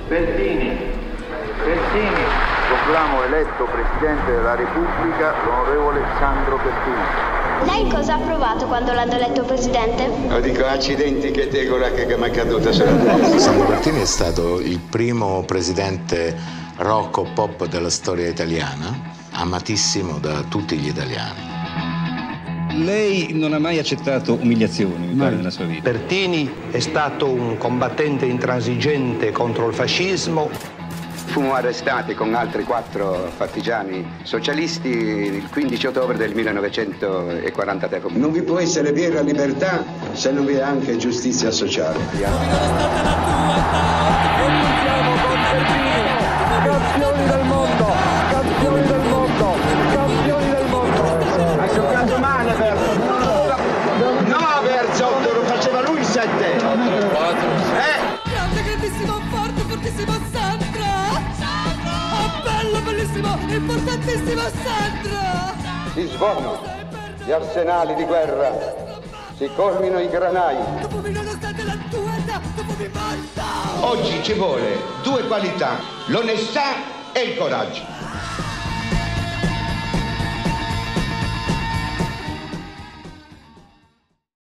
Pertini. Proclamo eletto Presidente della Repubblica l'onorevole Sandro Pertini. Lei cosa ha provato quando l'hanno eletto Presidente? Lo dico, accidenti che tegola che mi è caduta sulla testa. Sandro Pertini è stato il primo presidente rock o pop della storia italiana, amatissimo da tutti gli italiani. Lei non ha mai accettato umiliazioni, mi pare, nella sua vita. Pertini è stato un combattente intransigente contro il fascismo. Fummo arrestati con altri 4 partigiani socialisti il 15 ottobre del 1943. Non vi può essere vera libertà se non vi è anche giustizia sociale. Campioni del mondo! Campioni del mondo! Campioni del mondo! Hai giocato male, Berto! No, Berto, lo faceva lui il 7! Grande, grandissimo, forte, fortissimo Sandro! Oh, bello, bellissimo, importantissimo Sandro! Si suonano gli arsenali di guerra, si colmino i granai. Dopo mi nonostante la tua età, dopo mi basta! Oggi ci vuole 2 qualità, l'onestà e il coraggio.